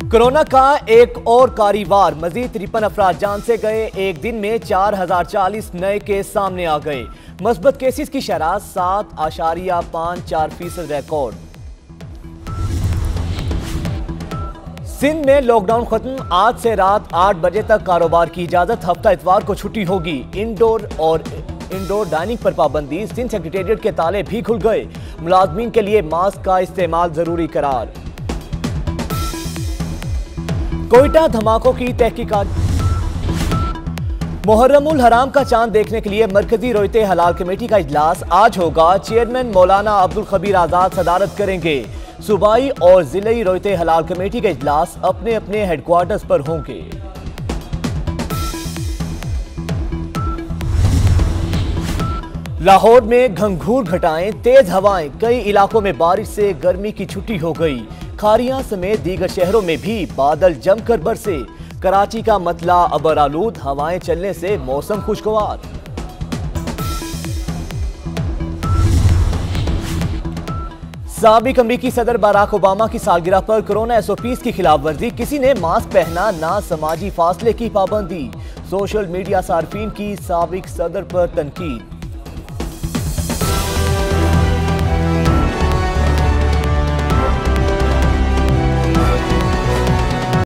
Corona का एक और कारीवार, मजीद 53 अफराद जान से गए। एक दिन में 4040 नए केस सामने आ गए। मस्बत केसेस की शरह 7.54% रिकॉर्ड। सिंध में लॉकडाउन खत्म, आज से रात 8 बजे तक कारोबार की इजाजत। हफ्ता इतवार को छुट्टी होगी। इंडोर डाइनिंग पर पाबंदी। सिंध सेक्रेटेरिएट के ताले भी खुल गए। मुलाजमीन के लिए मास्क का इस्तेमाल जरूरी करार। कोयटा धमाकों की तहकीकात। मुहर्रमुल हराम का चांद देखने के लिए मरकजी रोयते हलाल कमेटी का इजलास आज होगा। चेयरमैन मौलाना अब्दुल खबीर आजाद सदारत करेंगे। सूबाई और जिले रोयते हलाल कमेटी के इजलास अपने अपने हेडक्वार्टर्स पर होंगे। लाहौर में घंघूर घटाएं, तेज हवाएं, कई इलाकों में बारिश से गर्मी की छुट्टी हो गई। खारियां समेत दीगर शहरों में भी बादल जमकर बरसे। कराची का मतला अबर आलूद, हवाएं चलने से मौसम खुशगवार। साबिक अमरीकी सदर बराक ओबामा की सालगिरह पर कोरोना SOPs की खिलाफ वर्जी। किसी ने मास्क पहना, ना समाजी फासले की पाबंदी। सोशल मीडिया सार्फिन की साबिक सदर पर तनकीद।